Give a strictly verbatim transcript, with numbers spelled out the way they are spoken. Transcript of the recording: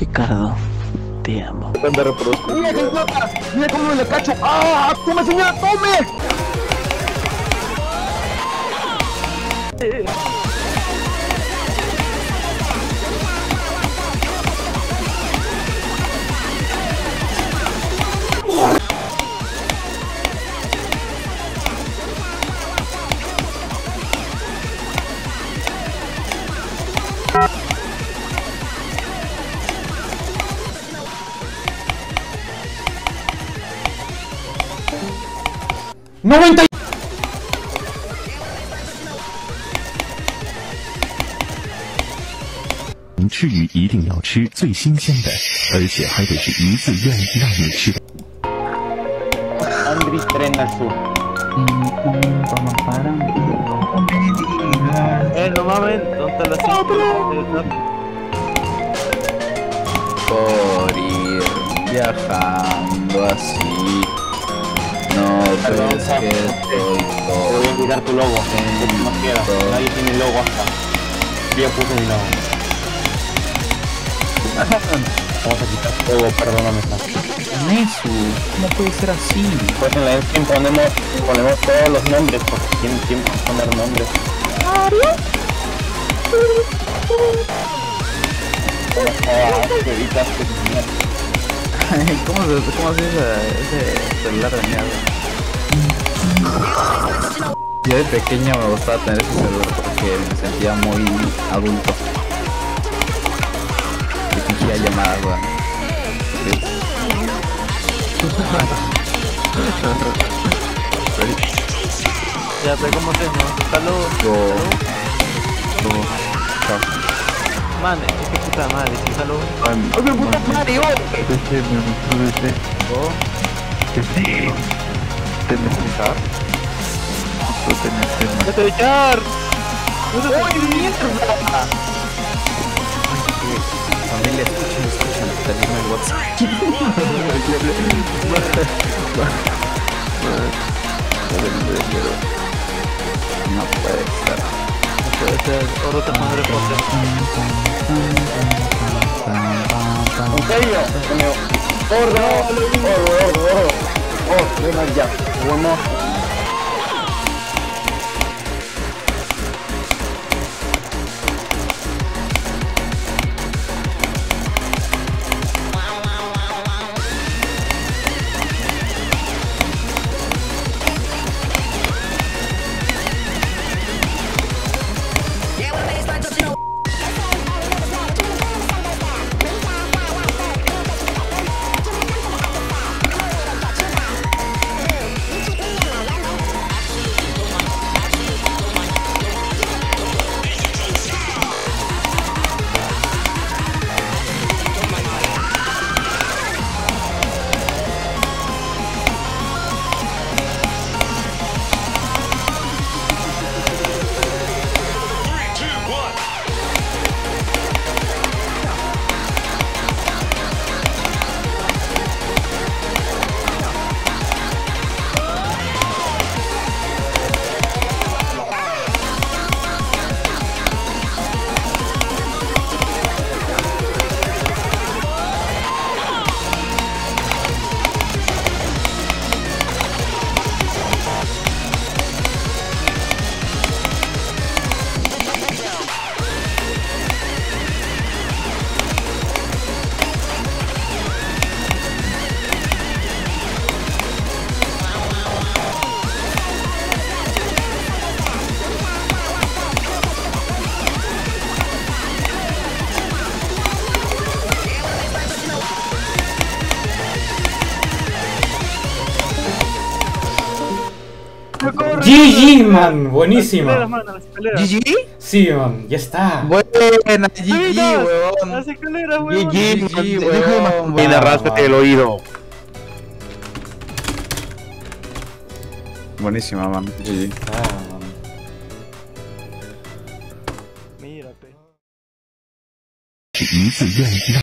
Ricardo, te amo. ¿Dónde reproduzco? ¡Mira qué idiota! ¡Mira cómo le cacho! ¡Ah! ¡Tome, señora, tome! noventa. 吃鱼一定要吃最新鲜的，而且还得是鱼自愿意让你吃的。 Andris Tren al Sur. Eh, no mames, ¿dónde está la cinta? Por ir viajando así. No ves que estoy Te voy a quitar tu logo. No quieras. Nadie tiene logo acá. Yo ya puse mi logo. Vamos a quitar tu logo, perdóname. Nesu, ¿cómo puede ser así? Pues en la Steam ponemos, ponemos todos los nombres, porque ¿quién, quién va a poner nombres? Ah, que evitaste, mierda. ¿Cómo se cómo hace ese celular de mierda? Yo de pequeño me gustaba tener ese celular porque me sentía muy adulto. Y fingía llamadas, weón. Sí. Ya sé cómo hacemos. Salud. Go. Go. Chao. Man, es que puta madre, sí, salud. ¡Oye, puta madre, oye! Go. ¡No te voy a echar! ¡Oye, mierda! Familia, escuchen, escuchen, tenemos el WhatsApp. No puede ser. No puede ser, oro te pondré por ¿En serio? ¡Gordo! ¡Gordo, gordo, gordo! ¡Oh, ven ya! ¡Vamos! G G, man, buenísimo. ¿G G? Sí, man, ya está. Buena, G G, weón. Las escaleras, weón. G G, weón. Mira, ráspate el oído. Buenísima, man. G G. Ah, man. Mira, pe. 是鱼自愿意让